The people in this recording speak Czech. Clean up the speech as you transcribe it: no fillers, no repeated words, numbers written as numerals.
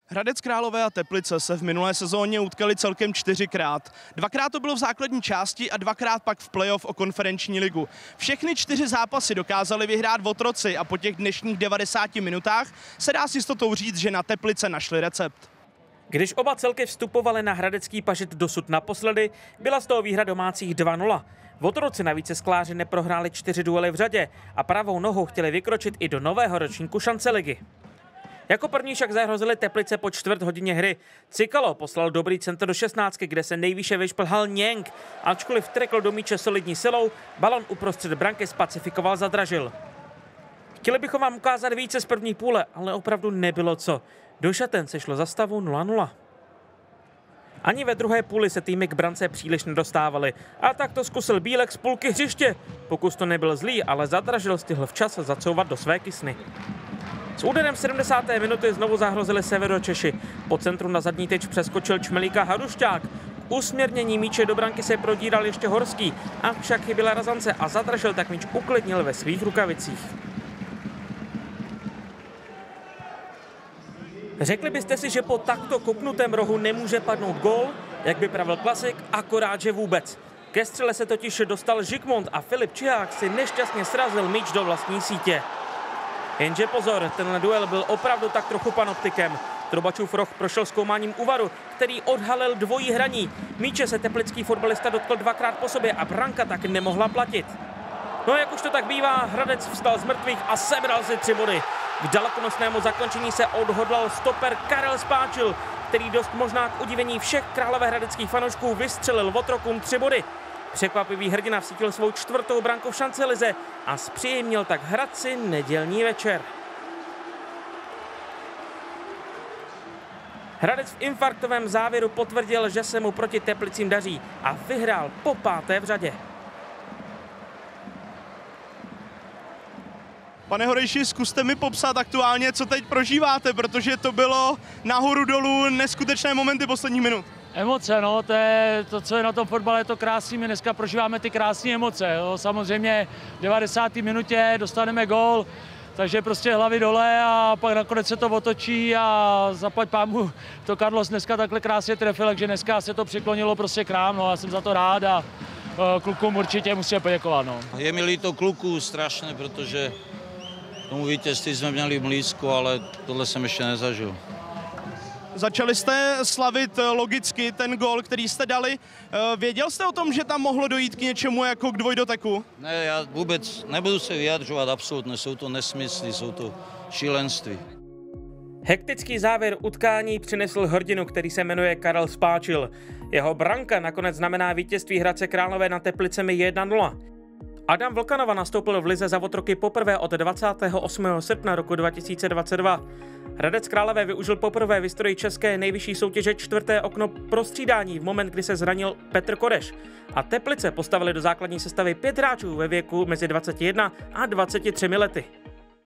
Hradec Králové a Teplice se v minulé sezóně utkali celkem 4krát. Dvakrát to bylo v základní části a dvakrát pak v playoff o konferenční ligu. Všechny 4 zápasy dokázali vyhrát Votroci a po těch dnešních 90 minutách se dá s jistotou říct, že na Teplice našli recept. Když oba celky vstupovaly na hradecký pažit dosud naposledy, byla z toho výhra domácích 2-0. Votroci navíc skláři neprohráli 4 duely v řadě a pravou nohou chtěli vykročit i do nového ročníku šance ligy. Jako první však zahrozili Teplice po čtvrt hodině hry. Cikalo poslal dobrý centr do 16, kde se nejvýše vyšplhal Něng. Ačkoliv trikl do míče solidní silou, balon uprostřed branky spacifikoval Zadražil. Chtěli bychom vám ukázat více z první půle, ale opravdu nebylo co. Do šaten se šlo za stavu 0-0. Ani ve druhé půli se týmy k brance příliš nedostávaly. A tak to zkusil Bílek z půlky hřiště. Pokus to nebyl zlý, ale Zadražil stihl včas zacouvat do své kysny. S úderem 70. minuty znovu zahrozili Severočeši. Po centru na zadní tyč přeskočil Čmelíka Hadušťák. Usměrnění míče do branky se prodíral ještě Horský, avšak chyběla razance a Zadražil tak míč uklidnil ve svých rukavicích. Řekli byste si, že po takto kopnutém rohu nemůže padnout gól? Jak by pravil klasik, akorát že vůbec. Ke střele se totiž dostal Žikmund a Filip Čihák si nešťastně srazil míč do vlastní sítě. Jenže pozor, tenhle duel byl opravdu tak trochu panoptikem. Trobačův roh prošel zkoumáním úvaru, který odhalil dvojí hraní. Míče se teplický fotbalista dotkl dvakrát po sobě a branka tak nemohla platit. No jak už to tak bývá, Hradec vstal z mrtvých a sebral si 3 body. K dalekonosnému zakončení se odhodlal stoper Karel Spáčil, který dost možná k udivení všech královéhradeckých fanoušků vystřelil Votrokům 3 body. Překvapivý hrdina vsítil svou 4. branku v šancelize a zpříjemnil tak Hradci nedělní večer. Hradec v infarktovém závěru potvrdil, že se mu proti Teplicím daří a vyhrál po 5. v řadě. Pane Horejši, zkuste mi popsat aktuálně, co teď prožíváte, protože to bylo nahoru dolů neskutečné momenty posledních minut. Emoce, no, to je to, co je na tom fotbale, je to krásný. My dneska prožíváme ty krásné emoce. Jo. Samozřejmě v 90. minutě dostaneme gól, takže prostě hlavy dole a pak nakonec se to otočí a zaplať pámu to Carlos dneska takhle krásně trefil, takže dneska se to přiklonilo prostě k nám, no, já jsem za to rád a klukům určitě musíme poděkovat. No. Je mi líto kluků strašně, protože tomu vítězství jsme měli blízko, ale tohle jsem ještě nezažil. Začali jste slavit logicky ten gól, který jste dali. Věděl jste o tom, že tam mohlo dojít k něčemu jako k dvojdoteku? Ne, já vůbec nebudu se vyjadřovat, absolutně, jsou to nesmysly, jsou to šílenství. Hektický závěr utkání přinesl hrdinu, který se jmenuje Karel Spáčil. Jeho branka nakonec znamená vítězství Hradce Králové nad Teplicemi 1-0. Adam Vlkanova nastoupil v lize za Votroky poprvé od 28. srpna roku 2022. Hradec Králové využil poprvé v historii české nejvyšší soutěže 4. okno pro střídání v moment, kdy se zranil Petr Koreš. A Teplice postavili do základní sestavy 5 hráčů ve věku mezi 21 a 23 lety.